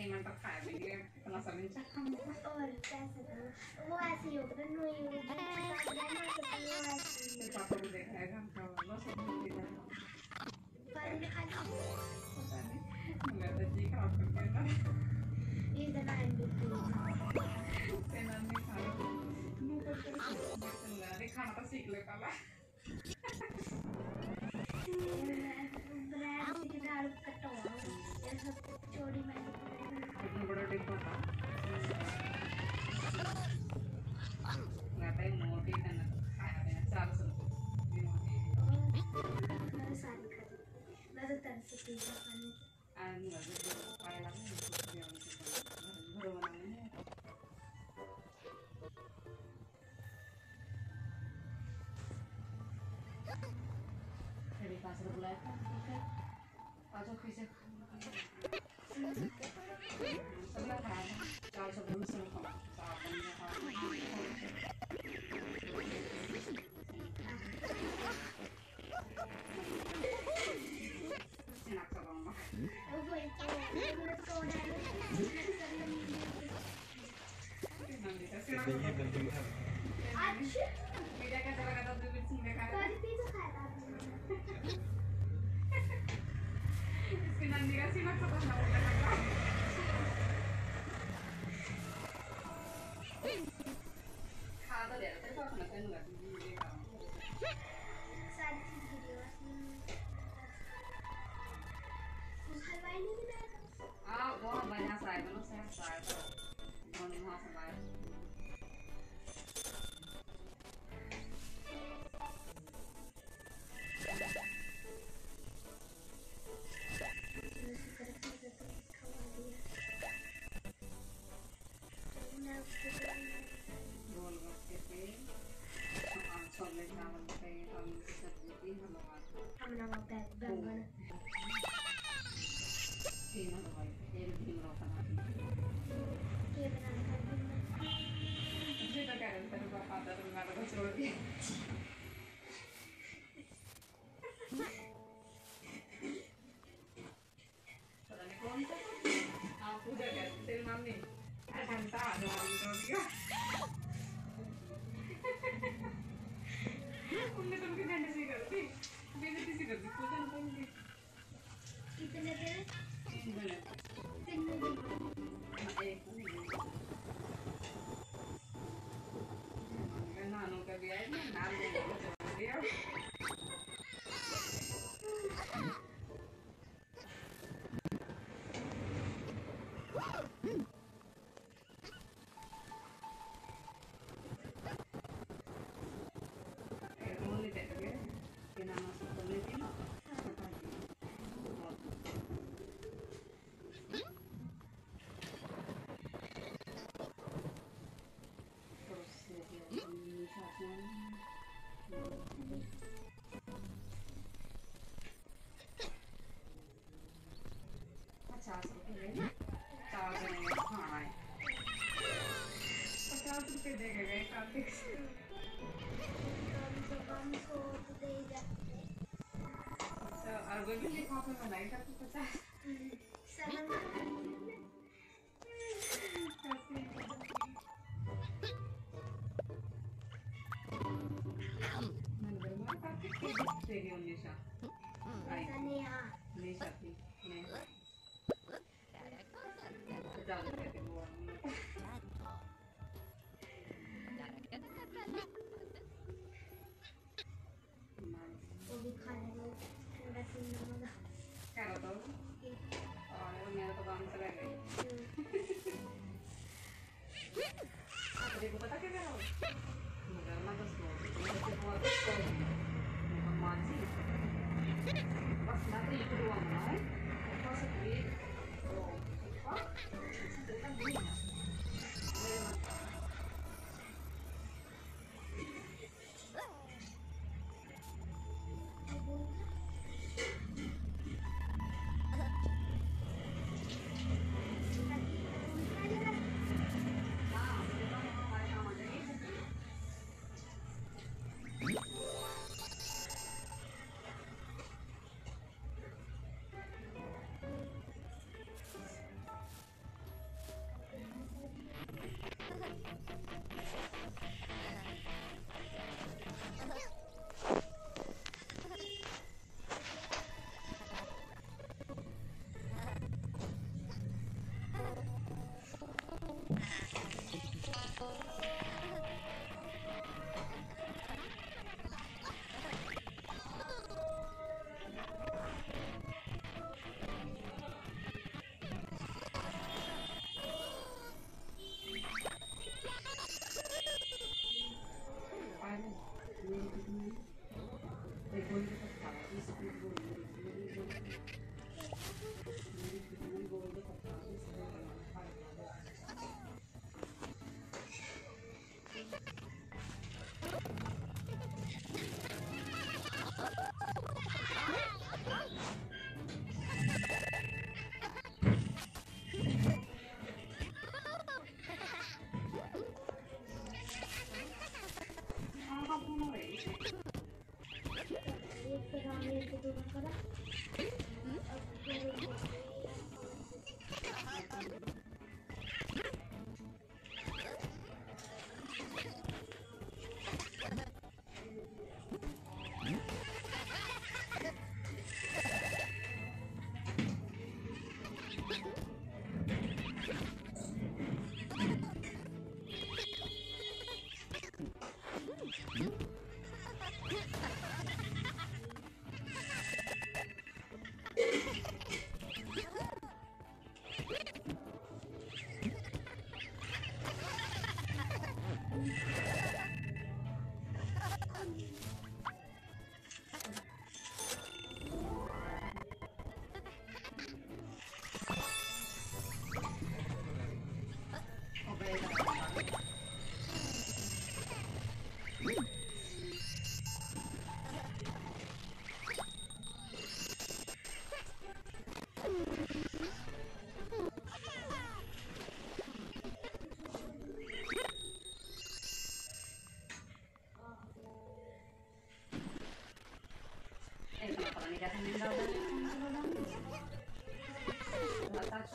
mantap kayak begini penasaran cakap और कैसे था वो ऐसे ही होता है नो यू पापा को देखा है हम का वो सब देखा पर खाली पता नहीं मैं तो जी खराब कर दिया ना ये जना एंड तेना नहीं खाना मुंह पर तेरे खाना तो सीख ले पाला ब्रेड से दाल कटवा ये सब चोरी में इतना बड़ा डिब्बा था ngapain मोटी kan खाया मैंने 400 मैं सारी खाती मैं तो तरस से खाने nggak gitu kayak lagi baru namanya dari pasar belakang pasok bisa sebelah kan kalau sebelum selesai saatnya enak sama वो itu तो अच्छा beda kan kata-kata duit sini kan tadi itu kata Sinan dikasih maksud apa kata deh tapi kalau nggak nggak tinggi kamu सारी चीज video हलवाई नहीं बनाया ah wah banyak saya belum saya tuh mau nih mau sampai बोल के सोने चावल पे हम सब्जी हम ना बैंगन तीन दवाई एक दिन रोकना के बनाने का मुझे तो कह रहे थे पापा आता तो मैं तो छोड़ दिया पता नहीं कौन सा आप उधर गए तेरी मम्मी घंटा हमारी तो दिया उनने तो उनकी घंटे से करती बेइज्जती सी करती पूजा नहीं करती कितने देर 3 मिनट 3 मिनट एक नानू का भी है ना नाम देने को छोड़ दिया ₹50 चार जने खाना है ₹50 दे गए कार्तिक तो अर्गो भी लिखा पे बनाई था तो 50 नंबर में कार्तिक के तेरी उन्नीशा आई निशा थी मैं जाने देते वो भी खाने को ठंडा पीना होगा क्या होता है और मेरा तो काम चला गया आप देखो पता क्या करो मगर मैं तो स्लो मुझे बहुत स्लो मुझे मानसी बस ना तो ये हुआ ना है बस ये तो हाँ तो ना नहीं है मेरे मन Kenapa nih kasih meninggal dari nggak tahu